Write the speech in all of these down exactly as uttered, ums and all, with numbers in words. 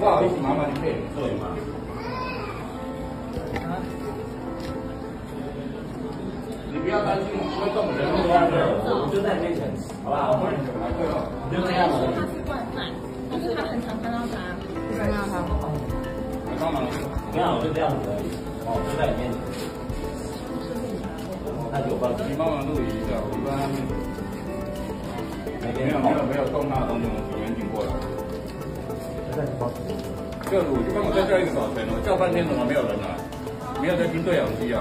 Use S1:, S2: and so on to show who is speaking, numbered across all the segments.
S1: 不好意思，麻烦你可以坐一下。你不要担心，我会动人。
S2: 我就在面前，好不好？
S1: 对哦，
S3: 就这样了。他是惯犯，但是他很常看到他，看到他。
S1: 来帮忙。
S2: 你看，我就这样子而已。哦，就在你面前。那有帮
S1: 你帮忙录一下，我帮他们。没有没有没有动他的东西，我们严谨过来。这个乳就帮我再叫一个保全，我叫半天怎么没有人来？没有在听对讲机啊？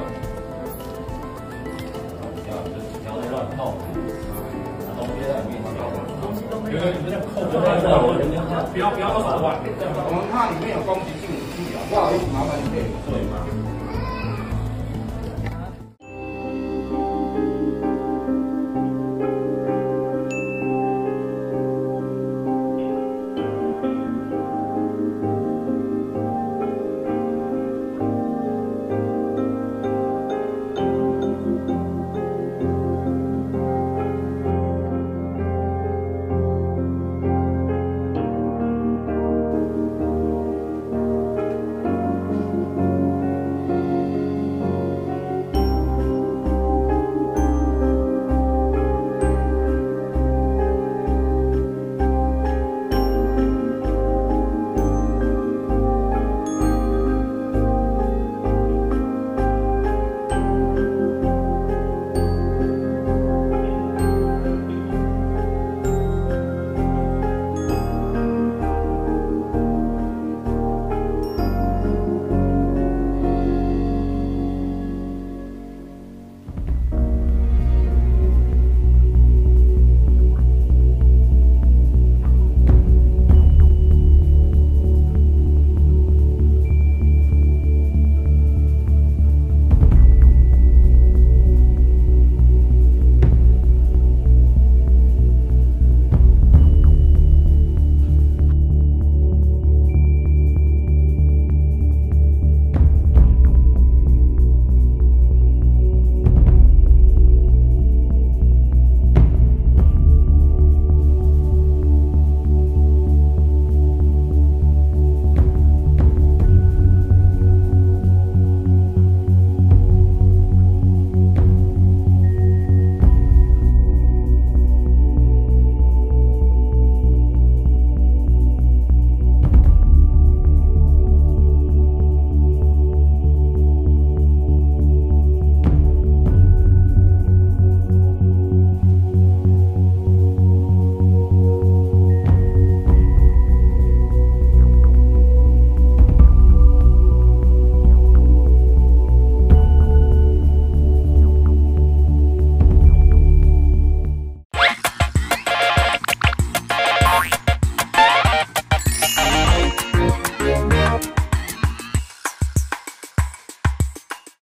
S2: 不要乱套，把东西在里面交嘛。
S1: 有有有这样扣着，
S2: 不要不要
S1: 不要不要手腕，我们怕里面有攻击性武器啊，不好意思。